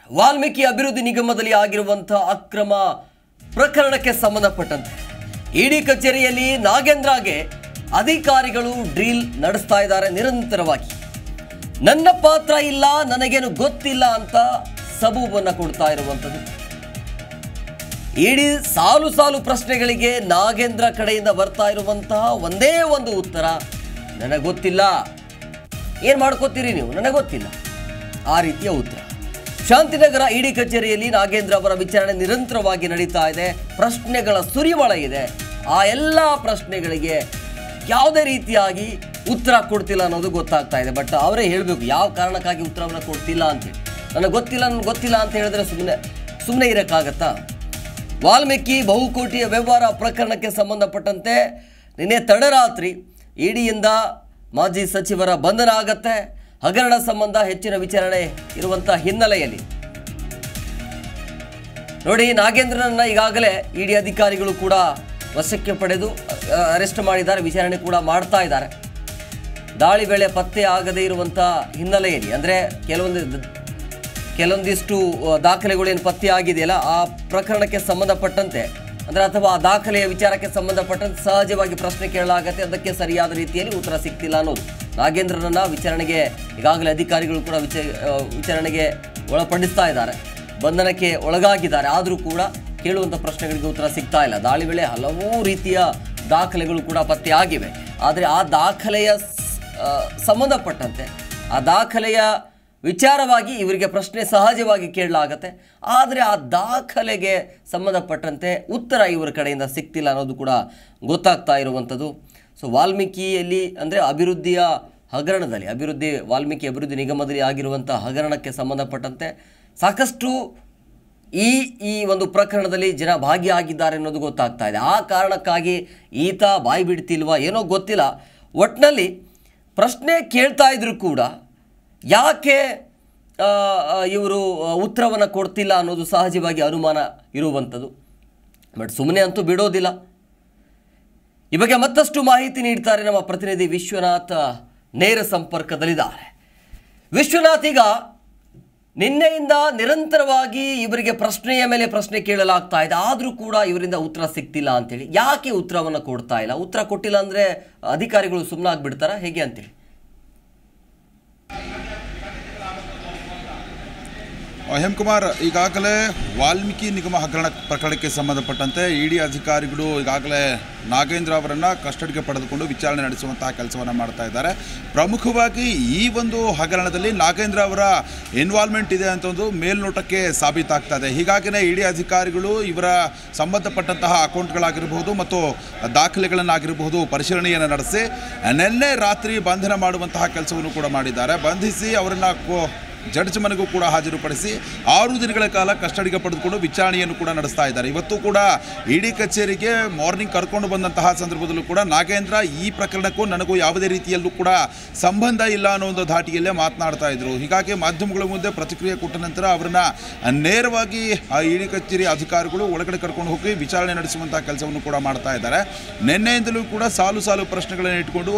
ವಾಲ್ಮೀಕಿ ಅಭಿವೃದ್ಧಿ ನಿಗಮದಲ್ಲಿ ಆಗಿರುವಂತಹ ಅಕ್ರಮ ಪ್ರಕರಣಕ್ಕೆ ಸಂಬಂಧಪಟ್ಟಂತೆ ಇಡಿ ಕಚೇರಿಯಲ್ಲಿ ನಾಗೇಂದ್ರಗೆ ಅಧಿಕಾರಿಗಳು ಡ್ರಿಲ್ ನಡೆಸ್ತಾ ಇದ್ದಾರೆ ನಿರಂತರವಾಗಿ. ನನ್ನ ಪಾತ್ರ ಇಲ್ಲ, ನನಗೇನು ಗೊತ್ತಿಲ್ಲ ಅಂತ ಸಬೂಬನ್ನು ಕೊಡ್ತಾ ಇರುವಂಥದ್ದು. ಇಡಿ ಸಾಲು ಸಾಲು ಪ್ರಶ್ನೆಗಳಿಗೆ ನಾಗೇಂದ್ರ ಕಡೆಯಿಂದ ಬರ್ತಾ ಇರುವಂತಹ ಒಂದೇ ಒಂದು ಉತ್ತರ, ನನಗೆ ಗೊತ್ತಿಲ್ಲ. ಏನು ಮಾಡ್ಕೋತೀರಿ ನೀವು, ನನಗೆ ಗೊತ್ತಿಲ್ಲ, ಆ ರೀತಿಯ ಉತ್ತರ. ಶಾಂತಿನಗರ ಇಡಿ ಕಚೇರಿಯಲ್ಲಿ ನಾಗೇಂದ್ರ ಅವರ ವಿಚಾರಣೆ ನಿರಂತರವಾಗಿ ನಡೀತಾ ಇದೆ. ಪ್ರಶ್ನೆಗಳ ಸುರಿಮಳೆ ಇದೆ. ಆ ಎಲ್ಲ ಪ್ರಶ್ನೆಗಳಿಗೆ ಯಾವುದೇ ರೀತಿಯಾಗಿ ಉತ್ತರ ಕೊಡ್ತಿಲ್ಲ ಅನ್ನೋದು ಗೊತ್ತಾಗ್ತಾ ಇದೆ. ಬಟ್ ಅವರೇ ಹೇಳಬೇಕು ಯಾವ ಕಾರಣಕ್ಕಾಗಿ ಉತ್ತರವನ್ನು ಕೊಡ್ತಿಲ್ಲ ಅಂತೇಳಿ. ನನಗೆ ಗೊತ್ತಿಲ್ಲ ಅಂತ ಹೇಳಿದ್ರೆ ಸುಮ್ಮನೆ ಇರೋಕ್ಕಾಗತ್ತಾ? ವಾಲ್ಮೀಕಿ ಬಹುಕೋಟಿಯ ವ್ಯವಹಾರ ಪ್ರಕರಣಕ್ಕೆ ಸಂಬಂಧಪಟ್ಟಂತೆ ನಿನ್ನೆ ತಡರಾತ್ರಿ ಇಡಿಯಿಂದ ಮಾಜಿ ಸಚಿವರ ಬಂಧನ ಆಗತ್ತೆ. ಹಗರಣ ಸಂಬಂಧ ಹೆಚ್ಚಿನ ವಿಚಾರಣೆ ಇರುವಂಥ ಹಿನ್ನೆಲೆಯಲ್ಲಿ ನೋಡಿ, ನಾಗೇಂದ್ರನನ್ನ ಈಗಾಗಲೇ ಇಡಿ ಅಧಿಕಾರಿಗಳು ಕೂಡ ವಶಕ್ಕೆ ಪಡೆದು ಅರೆಸ್ಟ್ ಮಾಡಿದ್ದಾರೆ. ವಿಚಾರಣೆ ಕೂಡ ಮಾಡ್ತಾ ಇದ್ದಾರೆ. ದಾಳಿ ವೇಳೆ ಪತ್ತೆ ಆಗದೇ ಇರುವಂಥ ಹಿನ್ನೆಲೆಯಲ್ಲಿ, ಅಂದರೆ ಕೆಲವೊಂದಿಷ್ಟು ದಾಖಲೆಗಳೇನು ಪತ್ತೆ ಆಗಿದೆಯಲ್ಲ, ಆ ಪ್ರಕರಣಕ್ಕೆ ಸಂಬಂಧಪಟ್ಟಂತೆ ಅಂದರೆ ಅಥವಾ ಆ ದಾಖಲೆಯ ವಿಚಾರಕ್ಕೆ ಸಂಬಂಧಪಟ್ಟಂತೆ ಸಹಜವಾಗಿ ಪ್ರಶ್ನೆ ಕೇಳಲಾಗತ್ತೆ. ಅದಕ್ಕೆ ಸರಿಯಾದ ರೀತಿಯಲ್ಲಿ ಉತ್ತರ ಸಿಗ್ತಿಲ್ಲ ಅನ್ನೋದು. ನಾಗೇಂದ್ರನನ್ನ ವಿಚಾರಣೆಗೆ ಈಗಾಗಲೇ ಅಧಿಕಾರಿಗಳು ಕೂಡ ವಿಚಾರಣೆಗೆ ಒಳಪಡಿಸ್ತಾ ಇದ್ದಾರೆ. ಬಂಧನಕ್ಕೆ ಒಳಗಾಗಿದ್ದಾರೆ. ಆದರೂ ಕೂಡ ಕೇಳುವಂಥ ಪ್ರಶ್ನೆಗಳಿಗೆ ಉತ್ತರ ಸಿಗ್ತಾ ಇಲ್ಲ. ದಾಳಿ ವೇಳೆ ಹಲವು ರೀತಿಯ ದಾಖಲೆಗಳು ಕೂಡ ಪತ್ತೆ ಆಗಿವೆ. ಆದರೆ ಆ ದಾಖಲೆಯ ಸಂಬಂಧಪಟ್ಟಂತೆ ಆ ದಾಖಲೆಯ ವಿಚಾರವಾಗಿ ಇವರಿಗೆ ಪ್ರಶ್ನೆ ಸಹಜವಾಗಿ ಕೇಳಲಾಗತ್ತೆ. ಆದರೆ ಆ ದಾಖಲೆಗೆ ಸಂಬಂಧಪಟ್ಟಂತೆ ಉತ್ತರ ಇವರ ಕಡೆಯಿಂದ ಸಿಗ್ತಿಲ್ಲ ಅನ್ನೋದು ಕೂಡ ಗೊತ್ತಾಗ್ತಾ ಇರುವಂಥದ್ದು. ಸೊ ವಾಲ್ಮೀಕಿಯಲ್ಲಿ ಅಂದರೆ ಅಭಿವೃದ್ಧಿಯ ಹಗರಣದಲ್ಲಿ ವಾಲ್ಮೀಕಿ ಅಭಿವೃದ್ಧಿ ನಿಗಮದಲ್ಲಿ ಆಗಿರುವಂಥ ಹಗರಣಕ್ಕೆ ಸಂಬಂಧಪಟ್ಟಂತೆ ಸಾಕಷ್ಟು ಈ ಒಂದು ಪ್ರಕರಣದಲ್ಲಿ ಜನ ಭಾಗಿಯಾಗಿದ್ದಾರೆ ಅನ್ನೋದು ಗೊತ್ತಾಗ್ತಾ ಇದೆ. ಆ ಕಾರಣಕ್ಕಾಗಿ ಈತ ಬಾಯಿ ಬಿಡ್ತಿಲ್ವಾ ಏನೋ ಗೊತ್ತಿಲ್ಲ. ಒಟ್ಟಿನಲ್ಲಿ ಪ್ರಶ್ನೆ ಕೇಳ್ತಾ ಇದ್ರು ಕೂಡ ಯಾಕೆ ಇವರು ಉತ್ತರವನ್ನು ಕೊಡ್ತಿಲ್ಲ ಅನ್ನೋದು ಸಹಜವಾಗಿ ಅನುಮಾನ ಇರುವಂಥದ್ದು. ಬಟ್ ಸುಮ್ಮನೆ ಅಂತೂ ಬಿಡೋದಿಲ್ಲ. ಈ ಬಗ್ಗೆ ಮತ್ತಷ್ಟು ಮಾಹಿತಿ ನೀಡ್ತಾರೆ ನಮ್ಮ ಪ್ರತಿನಿಧಿ ವಿಶ್ವನಾಥ್, ನೇರ ಸಂಪರ್ಕದಲ್ಲಿದ್ದಾರೆ. ವಿಶ್ವನಾಥ್, ಈಗ ನಿನ್ನೆಯಿಂದ ನಿರಂತರವಾಗಿ ಇವರಿಗೆ ಪ್ರಶ್ನೆಯ ಮೇಲೆ ಪ್ರಶ್ನೆ ಕೇಳಲಾಗ್ತಾ ಇದೆ. ಆದರೂ ಕೂಡ ಇವರಿಂದ ಉತ್ತರ ಸಿಗ್ತಿಲ್ಲ ಅಂತೇಳಿ. ಯಾಕೆ ಉತ್ತರವನ್ನು ಕೊಡ್ತಾ ಇಲ್ಲ? ಉತ್ತರ ಕೊಟ್ಟಿಲ್ಲ ಅಂದರೆ ಅಧಿಕಾರಿಗಳು ಸುಮ್ಮನಾಗ್ಬಿಡ್ತಾರಾ ಹೇಗೆ ಅಂತೇಳಿ? ಹೇಮಕುಮಾರ್, ಈಗಾಗಲೇ ವಾಲ್ಮೀಕಿ ನಿಗಮ ಹಗರಣ ಪ್ರಕರಣಕ್ಕೆ ಸಂಬಂಧಪಟ್ಟಂತೆ ಇಡಿ ಅಧಿಕಾರಿಗಳು ಈಗಾಗಲೇ ನಾಗೇಂದ್ರ ಅವರನ್ನು ಕಸ್ಟಡಿಗೆ ಪಡೆದುಕೊಂಡು ವಿಚಾರಣೆ ನಡೆಸುವಂತಹ ಕೆಲಸವನ್ನು ಮಾಡ್ತಾ ಇದ್ದಾರೆ. ಪ್ರಮುಖವಾಗಿ ಈ ಒಂದು ಹಗರಣದಲ್ಲಿ ನಾಗೇಂದ್ರ ಅವರ ಇನ್ವಾಲ್ವ್ಮೆಂಟ್ ಇದೆ ಅಂತ ಒಂದು ಮೇಲ್ನೋಟಕ್ಕೆ ಸಾಬೀತಾಗ್ತಾ ಇದೆ. ಹೀಗಾಗಿಯೇ ಇಡಿ ಅಧಿಕಾರಿಗಳು ಇವರ ಸಂಬಂಧಪಟ್ಟಂತಹ ಅಕೌಂಟ್ಗಳಾಗಿರಬಹುದು ಮತ್ತು ದಾಖಲೆಗಳನ್ನಾಗಿರಬಹುದು ಪರಿಶೀಲನೆಯನ್ನು ನಡೆಸಿ ನಿನ್ನೆ ರಾತ್ರಿ ಬಂಧನ ಮಾಡುವಂತಹ ಕೆಲಸವನ್ನು ಕೂಡ ಮಾಡಿದ್ದಾರೆ. ಬಂಧಿಸಿ ಅವರನ್ನು ಜಡ್ಜ್ ಮನೆಗೂ ಕೂಡ ಹಾಜರುಪಡಿಸಿ 6 ದಿನಗಳ ಕಾಲ ಕಸ್ಟಡಿಗೆ ಪಡೆದುಕೊಂಡು ವಿಚಾರಣೆಯನ್ನು ಕೂಡ ನಡೆಸ್ತಾ ಇದ್ದಾರೆ. ಇವತ್ತು ಕೂಡ ಇಡಿ ಕಚೇರಿಗೆ ಮಾರ್ನಿಂಗ್ ಕರ್ಕೊಂಡು ಬಂದಂತಹ ಸಂದರ್ಭದಲ್ಲೂ ಕೂಡ ನಾಗೇಂದ್ರ ಈ ಪ್ರಕರಣಕ್ಕೂ ನನಗೂ ಯಾವುದೇ ರೀತಿಯಲ್ಲೂ ಕೂಡ ಸಂಬಂಧ ಇಲ್ಲ ಅನ್ನೋ ಒಂದು ಧಾಟಿಯಲ್ಲೇ ಮಾತನಾಡ್ತಾ ಇದ್ರು. ಹೀಗಾಗಿ ಮಾಧ್ಯಮಗಳ ಮುಂದೆ ಪ್ರತಿಕ್ರಿಯೆ ಕೊಟ್ಟ ನಂತರ ಅವರನ್ನು ನೇರವಾಗಿ ಆ ಇಡಿ ಕಚೇರಿ ಅಧಿಕಾರಿಗಳು ಒಳಗಡೆ ಕರ್ಕೊಂಡು ಹೋಗಿ ವಿಚಾರಣೆ ನಡೆಸುವಂತಹ ಕೆಲಸವನ್ನು ಕೂಡ ಮಾಡ್ತಾ ಇದ್ದಾರೆ. ನಿನ್ನೆಯಿಂದಲೂ ಕೂಡ ಸಾಲು ಸಾಲು ಪ್ರಶ್ನೆಗಳನ್ನು ಇಟ್ಕೊಂಡು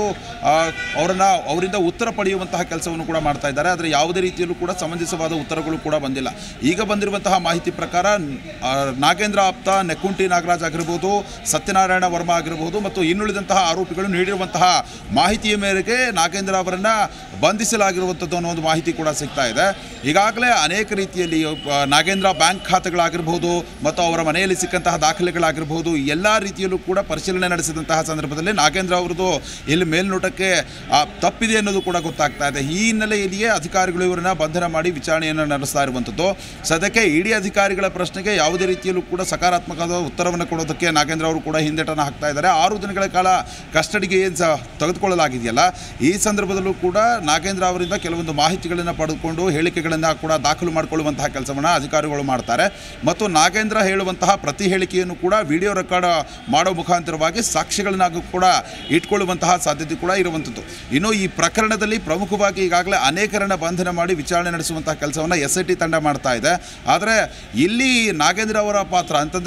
ಅವರಿಂದ ಉತ್ತರ ಪಡೆಯುವಂತಹ ಕೆಲಸವನ್ನು ಕೂಡ ಮಾಡ್ತಾ ಇದ್ದಾರೆ. ಆದರೆ ಯಾವುದೇ ರೀತಿಯಲ್ಲೂ ಕೂಡ ಸಮಂಜಸವಾದ ಉತ್ತರಗಳು ಕೂಡ ಬಂದಿಲ್ಲ. ಈಗ ಬಂದಿರುವಂತಹ ಮಾಹಿತಿ ಪ್ರಕಾರ ನಾಗೇಂದ್ರ ಆಪ್ತ ನೆಕ್ಕುಂಟಿ ನಾಗರಾಜ್ ಆಗಿರಬಹುದು, ಸತ್ಯನಾರಾಯಣ ವರ್ಮಾ ಆಗಿರಬಹುದು ಮತ್ತು ಇನ್ನುಳಿದಂತಹ ಆರೋಪಿಗಳು ನೀಡಿರುವಂತಹ ಮಾಹಿತಿಯ ಮೇರೆಗೆ ನಾಗೇಂದ್ರ ಅವರನ್ನು ಬಂಧಿಸಲಾಗಿರುವಂಥದ್ದು ಅನ್ನೋ ಒಂದು ಮಾಹಿತಿ ಕೂಡ ಸಿಗ್ತಾ ಇದೆ. ಈಗಾಗಲೇ ಅನೇಕ ರೀತಿಯಲ್ಲಿ ನಾಗೇಂದ್ರ ಬ್ಯಾಂಕ್ ಖಾತೆಗಳಾಗಿರಬಹುದು ಮತ್ತು ಅವರ ಮನೆಯಲ್ಲಿ ಸಿಕ್ಕಂತಹ ದಾಖಲೆಗಳಾಗಿರಬಹುದು ಎಲ್ಲ ರೀತಿಯಲ್ಲೂ ಕೂಡ ಪರಿಶೀಲನೆ ನಡೆಸಿದಂತಹ ಸಂದರ್ಭದಲ್ಲಿ ನಾಗೇಂದ್ರ ಅವರದು ಇಲ್ಲಿ ಮೇಲ್ನೋಟಕ್ಕೆ ತಪ್ಪಿದೆ ಅನ್ನೋದು ಕೂಡ ಗೊತ್ತಾಗ್ತಾ ಇದೆ. ಈ ಹಿನ್ನೆಲೆಯಲ್ಲಿಯೇ ಅಧಿಕಾರಿಗಳು ಇವರನ್ನ ಬಂಧನ ಮಾಡಿ ವಿಚಾರಣೆಯನ್ನು ನಡೆಸ್ತಾ ಇರುವಂಥದ್ದು. ಸದ್ಯಕ್ಕೆ ಇಡಿ ಅಧಿಕಾರಿಗಳ ಪ್ರಶ್ನೆಗೆ ಯಾವುದೇ ರೀತಿಯಲ್ಲೂ ಕೂಡ ಸಕಾರಾತ್ಮಕವಾದ ಉತ್ತರವನ್ನು ಕೊಡೋದಕ್ಕೆ ನಾಗೇಂದ್ರ ಅವರು ಕೂಡ ಹಿಂದೇಟನ್ನು ಹಾಕ್ತಾ ಇದ್ದಾರೆ. 6 ದಿನಗಳ ಕಾಲ ಕಸ್ಟಡಿಗೆ ತೆಗೆದುಕೊಳ್ಳಲಾಗಿದೆಯಲ್ಲ, ಈ ಸಂದರ್ಭದಲ್ಲೂ ಕೂಡ ನಾಗೇಂದ್ರ ಅವರಿಂದ ಕೆಲವೊಂದು ಮಾಹಿತಿಗಳನ್ನು ಪಡೆದುಕೊಂಡು ಹೇಳಿಕೆಗಳನ್ನು ಕೂಡ ದಾಖಲು ಮಾಡಿಕೊಳ್ಳುವಂತಹ ಕೆಲಸವನ್ನು ಅಧಿಕಾರಿಗಳು ಮಾಡ್ತಾರೆ. ಮತ್ತು ನಾಗೇಂದ್ರ ಹೇಳುವಂತಹ ಪ್ರತಿ ಹೇಳಿಕೆಯನ್ನು ಕೂಡ ವಿಡಿಯೋ ರೆಕಾರ್ಡ್ ಮಾಡೋ ಮುಖಾಂತರವಾಗಿ ಸಾಕ್ಷಿಗಳನ್ನಾಗೂ ಕೂಡ ಇಟ್ಕೊಳ್ಳುವಂತಹ ಸಾಧ್ಯತೆ ಕೂಡ ಇರುವಂಥದ್ದು. ಇನ್ನು ಈ ಪ್ರಕರಣದಲ್ಲಿ ಪ್ರಮುಖವಾಗಿ ಈಗಾಗಲೇ ಅನೇಕರನ್ನು ಬಂಧನ ಮಾಡಿ ವಿಚಾರಣೆ ನಡೆಸುವಂತಹ ಕೆಲಸವನ್ನು SIT ತಂಡ ಮಾಡ್ತಾ ಇದೆ. ಆದರೆ ಇಲ್ಲಿ ನಾಗೇಂದ್ರ ಅವರ ಪಾತ್ರ ಅಂತಂದರೆ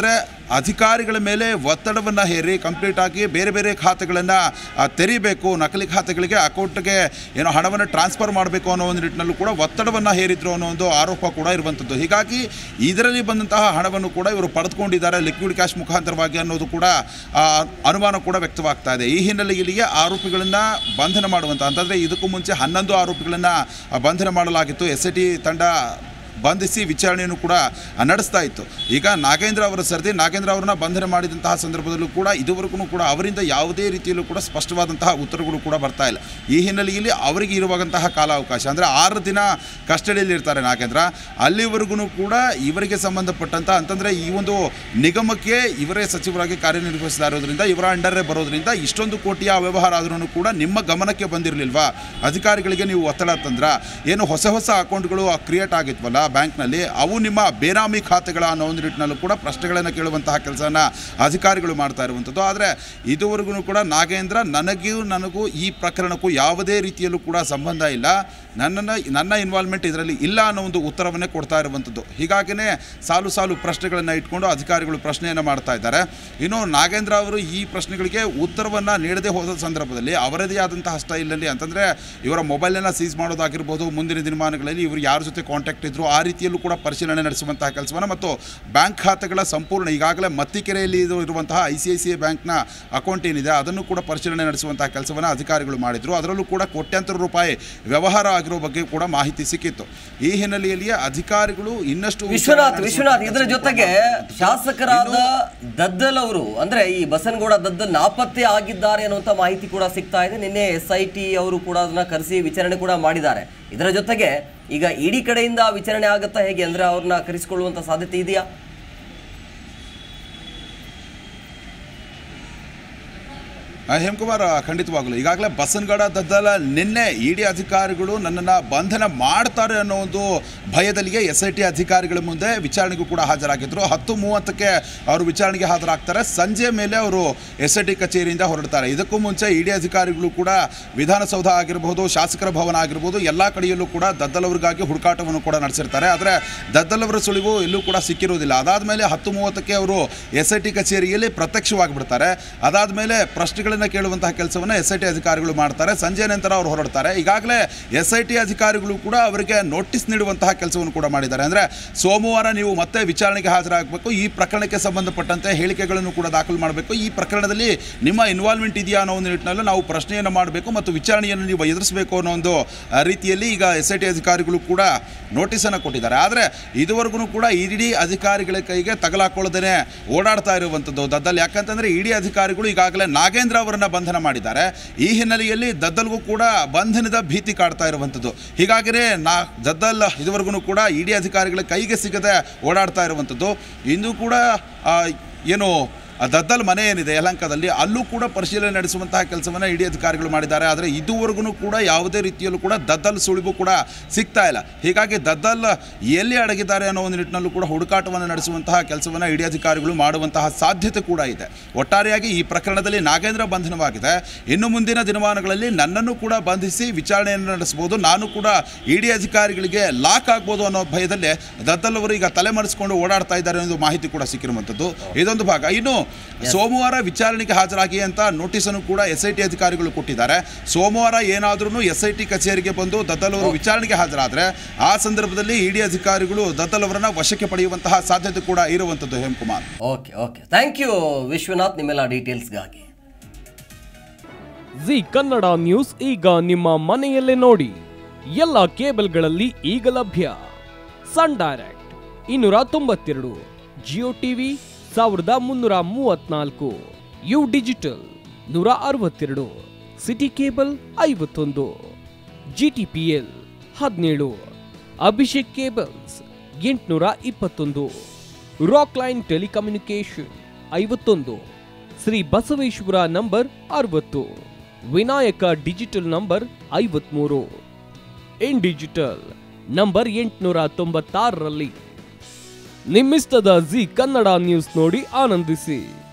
ಅಧಿಕಾರಿಗಳ ಮೇಲೆ ಒತ್ತಡವನ್ನು ಹೇರಿ ಕಂಪ್ಲೀಟ್ ಆಗಿ ಬೇರೆ ಬೇರೆ ಖಾತೆಗಳನ್ನು ತೆರೀಬೇಕು, ನಕಲಿ ಖಾತೆಗಳಿಗೆ ಅಕೌಂಟ್ಗೆ ಏನೋ ಹಣವನ್ನು ಟ್ರಾನ್ಸ್ಫರ್ ಮಾಡಬೇಕು ಅನ್ನೋ ಒಂದು ನಿಟ್ಟಿನಲ್ಲೂ ಕೂಡ ಒತ್ತಡವನ್ನು ಹೇರಿದ್ರು ಅನ್ನೋ ಒಂದು ಆರೋಪ ಕೂಡ ಇರುವಂಥದ್ದು. ಹೀಗಾಗಿ ಇದರಲ್ಲಿ ಬಂದಂತಹ ಹಣವನ್ನು ಕೂಡ ಇವರು ಪಡೆದುಕೊಂಡಿದ್ದಾರೆ ಲಿಕ್ವಿಡ್ ಕ್ಯಾಶ್ ಮುಖಾಂತರವಾಗಿ ಅನ್ನೋದು ಕೂಡ ಅನುಮಾನ ಕೂಡ ವ್ಯಕ್ತವಾಗ್ತಾ ಇದೆ. ಈ ಹಿನ್ನೆಲೆಯಲ್ಲಿ ಆರೋಪಿಗಳನ್ನು ಬಂಧನ ಮಾಡುವಂಥ ಅಂತಂದರೆ ಇದಕ್ಕೂ ಮುಂಚೆ 11 ಆರೋಪಿಗಳನ್ನು ಬಂಧನ ಮಾಡಲಾಗಿತ್ತು. SIT ತಂಡ ಬಂಧಿಸಿ ವಿಚಾರಣೆಯನ್ನು ಕೂಡ ನಡೆಸ್ತಾ ಇತ್ತು. ಈಗ ನಾಗೇಂದ್ರ ಅವರ ಸರದಿ, ನಾಗೇಂದ್ರ ಅವರನ್ನ ಬಂಧನ ಮಾಡಿದಂತಹ ಸಂದರ್ಭದಲ್ಲೂ ಕೂಡ ಇದುವರೆಗೂ ಕೂಡ ಅವರಿಂದ ಯಾವುದೇ ರೀತಿಯಲ್ಲೂ ಕೂಡ ಸ್ಪಷ್ಟವಾದಂತಹ ಉತ್ತರಗಳು ಕೂಡ ಬರ್ತಾ ಇಲ್ಲ. ಈ ಹಿನ್ನೆಲೆಯಲ್ಲಿ ಅವರಿಗೆ ಇರುವಂತಹ ಕಾಲಾವಕಾಶ ಅಂದರೆ 6 ದಿನ ಕಸ್ಟಡಿಯಲ್ಲಿ ಇರ್ತಾರೆ ನಾಗೇಂದ್ರ. ಅಲ್ಲಿವರೆಗೂ ಕೂಡ ಇವರಿಗೆ ಸಂಬಂಧಪಟ್ಟಂಥ ಅಂತಂದರೆ ಈ ಒಂದು ನಿಗಮಕ್ಕೆ ಇವರೇ ಸಚಿವರಾಗಿ ಕಾರ್ಯನಿರ್ವಹಿಸ್ತಾ ಇರೋದ್ರಿಂದ, ಇವರ ಅಂಡರೇ ಬರೋದ್ರಿಂದ ಇಷ್ಟೊಂದು ಕೋಟಿಯ ವ್ಯವಹಾರ ಆದ್ರೂ ಕೂಡ ನಿಮ್ಮ ಗಮನಕ್ಕೆ ಬಂದಿರಲಿಲ್ವಾ? ಅಧಿಕಾರಿಗಳಿಗೆ ನೀವು ಒತ್ತಡ ತಂದ್ರ? ಏನು ಹೊಸ ಹೊಸ ಅಕೌಂಟ್ಗಳು ಕ್ರಿಯೇಟ್ ಆಗಿದ್ವಲ್ಲ ಬ್ಯಾಂಕ್ನಲ್ಲಿ, ಅವು ನಿಮ್ಮ ಬೇನಾಮಿ ಖಾತೆಗಳ ಅನ್ನೋ ಒಂದು ನಿಟ್ಟಿನಲ್ಲೂ ಕೂಡ ಪ್ರಶ್ನೆಗಳನ್ನು ಕೇಳುವಂತಹ ಕೆಲಸನ ಅಧಿಕಾರಿಗಳು ಮಾಡ್ತಾ ಇರುವಂಥದ್ದು. ಆದರೆ ಇದುವರೆಗೂ ಕೂಡ ನಾಗೇಂದ್ರ ನನಗೂ ಈ ಪ್ರಕರಣಕ್ಕೂ ಯಾವುದೇ ರೀತಿಯಲ್ಲೂ ಕೂಡ ಸಂಬಂಧ ಇಲ್ಲ, ನನ್ನ ಇನ್ವಾಲ್ವ್ಮೆಂಟ್ ಇದರಲ್ಲಿ ಇಲ್ಲ ಅನ್ನೋ ಒಂದು ಉತ್ತರವನ್ನೇ ಕೊಡ್ತಾ ಇರುವಂಥದ್ದು. ಹೀಗಾಗಿಯೇ ಸಾಲು ಪ್ರಶ್ನೆಗಳನ್ನು ಇಟ್ಕೊಂಡು ಅಧಿಕಾರಿಗಳು ಪ್ರಶ್ನೆಯನ್ನು ಮಾಡ್ತಾ ಇದ್ದಾರೆ. ಇನ್ನು ನಾಗೇಂದ್ರ ಅವರು ಈ ಪ್ರಶ್ನೆಗಳಿಗೆ ಉತ್ತರವನ್ನು ನೀಡದೇ ಹೋದ ಸಂದರ್ಭದಲ್ಲಿ ಅವರದೇ ಆದಂತಹ ಸ್ಟೈಲಲ್ಲಿ ಅಂತಂದರೆ ಇವರ ಮೊಬೈಲನ್ನು ಸೀಸ್ ಮಾಡೋದಾಗಿರ್ಬೋದು, ಮುಂದಿನ ದಿನಮಾನಗಳಲ್ಲಿ ಇವರು ಯಾರ ಜೊತೆ ಕಾಂಟ್ಯಾಕ್ಟ್ ಇದ್ರು ಆ ರೀತಿಯಲ್ಲೂ ಕೂಡ ಪರಿಶೀಲನೆ ನಡೆಸುವಂತಹ ಕೆಲಸವನ್ನು ಮತ್ತು ಬ್ಯಾಂಕ್ ಖಾತೆಗಳ ಸಂಪೂರ್ಣ ಈಗಾಗಲೇ ಮತ್ತಿಕೆರೆಯಲ್ಲಿ ಇರುವಂತಹ ICICI ಬ್ಯಾಂಕ್ನ ಅಕೌಂಟ್ ಏನಿದೆ ಅದನ್ನು ಕೂಡ ಪರಿಶೀಲನೆ ನಡೆಸುವಂತಹ ಕೆಲಸವನ್ನು ಅಧಿಕಾರಿಗಳು ಮಾಡಿದರು. ಅದರಲ್ಲೂ ಕೂಡ ಕೋಟ್ಯಾಂತರ ರೂಪಾಯಿ ವ್ಯವಹಾರ ಆಗಿರೋ ಬಗ್ಗೆ ಕೂಡ ಮಾಹಿತಿ ಸಿಕ್ಕಿತ್ತು. ಈ ಹಿನ್ನೆಲೆಯಲ್ಲಿ ಅಧಿಕಾರಿಗಳು ಇನ್ನಷ್ಟು ವಿಶ್ವನಾಥ್ ಇದರ ಜೊತೆಗೆ ಶಾಸಕರಾದ ದದ್ದಲ್ ಅವರು ಅಂದ್ರೆ ಈ ಬಸನಗೌಡ ದದ್ದಲ್ ನಾಪತ್ತೆ ಆಗಿದ್ದಾರೆ ಅನ್ನುವಂಥ ಮಾಹಿತಿ ಕೂಡ ಸಿಗ್ತಾ ಇದೆ. ನಿನ್ನೆ SIT ಅವರು ಕೂಡ ಅದನ್ನ ಕರೆಸಿ ವಿಚಾರಣೆ ಕೂಡ ಮಾಡಿದ್ದಾರೆ. ಇದರ ಜೊತೆಗೆ ಈಗ ಇಡಿ ಕಡೆಯಿಂದ ವಿಚಾರಣೆ ಆಗುತ್ತಾ ಹೇಗೆ ಅಂದ್ರೆ ಅವ್ರನ್ನ ಕರೆಸಿಕೊಳ್ಳುವಂತ ಸಾಧ್ಯತೆ ಇದೆಯಾ? ಹೇಮಕುಮಾರ್, ಖಂಡಿತವಾಗಲು ಈಗಾಗಲೇ ಬಸನಗೌಡ ದದ್ದಲ್ ನಿನ್ನೆ ಇಡಿ ಅಧಿಕಾರಿಗಳು ನನ್ನನ್ನು ಬಂಧನ ಮಾಡ್ತಾರೆ ಅನ್ನೋ ಒಂದು ಭಯದಲ್ಲಿಯೇ SIT ಅಧಿಕಾರಿಗಳ ಮುಂದೆ ವಿಚಾರಣೆಗೂ ಕೂಡ ಹಾಜರಾಗಿದ್ದರು. 10:30ಕ್ಕೆ ಅವರು ವಿಚಾರಣೆಗೆ ಹಾಜರಾಗ್ತಾರೆ. ಸಂಜೆ ಮೇಲೆ ಅವರು SIT ಕಚೇರಿಯಿಂದ ಹೊರಡ್ತಾರೆ. ಇದಕ್ಕೂ ಮುಂಚೆ ಇಡಿ ಅಧಿಕಾರಿಗಳು ಕೂಡ ವಿಧಾನಸೌಧ ಆಗಿರಬಹುದು, ಶಾಸಕರ ಭವನ ಆಗಿರ್ಬೋದು, ಎಲ್ಲ ಕಡೆಯಲ್ಲೂ ಕೂಡ ದದ್ದಲ್ ಅವರಿಗಾಗಿ ಹುಡುಕಾಟವನ್ನು ಕೂಡ ನಡೆಸಿರ್ತಾರೆ. ಆದರೆ ದದ್ದಲ್ ಅವರ ಸುಳಿವು ಎಲ್ಲೂ ಕೂಡ ಸಿಕ್ಕಿರುವುದಿಲ್ಲ. ಅದಾದಮೇಲೆ 10:30ಕ್ಕೆ ಅವರು SIT ಕಚೇರಿಯಲ್ಲಿ ಪ್ರತ್ಯಕ್ಷವಾಗಿಬಿಡ್ತಾರೆ. ಅದಾದಮೇಲೆ ಪ್ರಶ್ನೆಗಳ ಕೇಳುವಂತಹ ಕೆಲಸವನ್ನು SIT ಅಧಿಕಾರಿಗಳು ಮಾಡ್ತಾರೆ. ಸಂಜೆ ನಂತರ ಅವರು ಹೊರಡ್ತಾರೆ. ಈಗಾಗಲೇ SIT ಅಧಿಕಾರಿಗಳು ಕೂಡ ಅವರಿಗೆ ನೋಟಿಸ್ ನೀಡುವಂತಹ ಕೆಲಸವನ್ನು ಕೂಡ ಮಾಡಿದ್ದಾರೆ. ಅಂದರೆ ಸೋಮವಾರ ನೀವು ಮತ್ತೆ ವಿಚಾರಣೆಗೆ ಹಾಜರಾಗಬೇಕು, ಈ ಪ್ರಕರಣಕ್ಕೆ ಸಂಬಂಧಪಟ್ಟಂತೆ ಹೇಳಿಕೆಗಳನ್ನು ಕೂಡ ದಾಖಲು ಮಾಡಬೇಕು, ಈ ಪ್ರಕರಣದಲ್ಲಿ ನಿಮ್ಮ ಇನ್ವಾಲ್ವ್ಮೆಂಟ್ ಇದೆಯಾ ಅನ್ನೋ ಒಂದು ನಿಟ್ಟಿನಲ್ಲಿ ನಾವು ಪ್ರಶ್ನೆಯನ್ನು ಮಾಡಬೇಕು ಮತ್ತು ವಿಚಾರಣೆಯನ್ನು ನೀವು ಎದುರಿಸಬೇಕು ಅನ್ನೋ ಒಂದು ರೀತಿಯಲ್ಲಿ ಈಗ SIT ಅಧಿಕಾರಿಗಳು ಕೂಡ ನೋಟಿಸನ್ನು ಕೊಟ್ಟಿದ್ದಾರೆ. ಆದರೆ ಇದುವರೆಗೂ ಕೂಡ ಇಡಿ ಅಧಿಕಾರಿಗಳ ಕೈಗೆ ತಗಲಾಕೊಳ್ಳದೇನೆ ಓಡಾಡ್ತಾ ಇರುವಂಥದ್ದು ದದ್ದಲ್. ಯಾಕಂತಂದರೆ ಇಡಿ ಅಧಿಕಾರಿಗಳು ಈಗಾಗಲೇ ನಾಗೇಂದ್ರ ಅವರನ್ನ ಬಂಧನ ಮಾಡಿದ್ದಾರೆ. ಈ ಹಿನ್ನೆಲೆಯಲ್ಲಿ ದದ್ದಲ್ಗೂ ಕೂಡ ಬಂಧನದ ಭೀತಿ ಕಾಡ್ತಾ ಇರುವಂಥದ್ದು. ಹೀಗಾಗಿಯೇ ದದ್ದಲ್ ಇದುವರೆಗೂ ಕೂಡ ಇಡಿ ಅಧಿಕಾರಿಗಳ ಕೈಗೆ ಸಿಗದೆ ಓಡಾಡ್ತಾ ಇರುವಂಥದ್ದು. ಇಂದು ಕೂಡ ಏನು ದದ್ದಲ್ ಮನೆ ಏನಿದೆ ಯಲಹಂಕದಲ್ಲಿ, ಅಲ್ಲೂ ಕೂಡ ಪರಿಶೀಲನೆ ನಡೆಸುವಂತಹ ಕೆಲಸವನ್ನು ಇಡಿ ಅಧಿಕಾರಿಗಳು ಮಾಡಿದ್ದಾರೆ. ಆದರೆ ಇದುವರೆಗೂ ಕೂಡ ಯಾವುದೇ ರೀತಿಯಲ್ಲೂ ಕೂಡ ದದ್ದಲ್ ಸುಳಿವು ಕೂಡ ಸಿಗ್ತಾ ಇಲ್ಲ. ಹೀಗಾಗಿ ದದ್ದಲ್ ಎಲ್ಲಿ ಅಡಗಿದ್ದಾರೆ ಅನ್ನೋ ಒಂದು ನಿಟ್ಟಿನಲ್ಲೂ ಕೂಡ ಹುಡುಕಾಟವನ್ನು ನಡೆಸುವಂತಹ ಕೆಲಸವನ್ನು ಇಡಿ ಅಧಿಕಾರಿಗಳು ಮಾಡುವಂತಹ ಸಾಧ್ಯತೆ ಕೂಡ ಇದೆ. ಒಟ್ಟಾರೆಯಾಗಿ ಈ ಪ್ರಕರಣದಲ್ಲಿ ನಾಗೇಂದ್ರ ಬಂಧನವಾಗಿದೆ. ಇನ್ನು ಮುಂದಿನ ದಿನಮಾನಗಳಲ್ಲಿ ನನ್ನನ್ನು ಕೂಡ ಬಂಧಿಸಿ ವಿಚಾರಣೆಯನ್ನು ನಡೆಸಬಹುದು, ನಾನು ಕೂಡ ಇಡಿ ಅಧಿಕಾರಿಗಳಿಗೆ ಲಾಕ್ ಆಗ್ಬೋದು ಅನ್ನೋ ಭಯದಲ್ಲೇ ದದ್ದಲ್ ಅವರು ಈಗ ತಲೆಮರೆಸಿಕೊಂಡು ಓಡಾಡ್ತಾ ಇದ್ದಾರೆ ಅನ್ನೋ ಮಾಹಿತಿ ಕೂಡ ಸಿಕ್ಕಿರುವಂಥದ್ದು ಇದೊಂದು ಭಾಗ. ಇನ್ನು ಸೋಮವಾರ ವಿಚಾರಣೆಗೆ ಹಾಜರಾಗಿ ಅಂತ ನೋಟಿಸನ್ನು ಕೂಡ SIT ಅಧಿಕಾರಿಗಳು ಕೊಟ್ಟಿದ್ದಾರೆ. ಸೋಮವಾರ ಏನಾದ್ರೂ SIT ಕಚೇರಿಗೆ ಬಂದು ದದ್ದಲ್ ಅವರು ವಿಚಾರಣೆಗೆ ಹಾಜರಾದರೆ ಆ ಸಂದರ್ಭದಲ್ಲಿ ಇಡಿ ಅಧಿಕಾರಿಗಳು ದದ್ದಲ್ ಅವರನ್ನ ವಶಕ್ಕೆ ಪಡೆಯುವಂತಹ ಸಾಧ್ಯತೆ ಕೂಡ ಇರುವಂಥದ್ದು. Hemakumar, okay thank you Vishwanath ನಿಮ್ಮೆಲ್ಲ ಡೀಟೇಲ್ಸ್ಗಾಗಿ. ಜಿ ಕನ್ನಡ ನ್ಯೂಸ್ ಈಗ ನಿಮ್ಮ ಮನೆಯಲ್ಲೇ ನೋಡಿ. ಎಲ್ಲ ಕೇಬಲ್ಗಳಲ್ಲಿ ಈಗ ಲಭ್ಯ. Sun Direct 292, Jio TV 1334, U Digital 162, city cable 51, GTPL 17, Abhishek cables 821, Rockline telecommunication 51, Shri Basaveshwara number 60, Vinayaka digital number 53, in digital number 896ರಲ್ಲಿ. ನಿಮ್ಮಿಸ್ತದ ಜಿ ಕನ್ನಡ ನ್ಯೂಸ್ ನೋಡಿ ಆನಂದಿಸಿ.